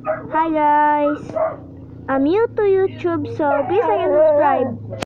Hi guys, I'm new to YouTube, so please like and subscribe.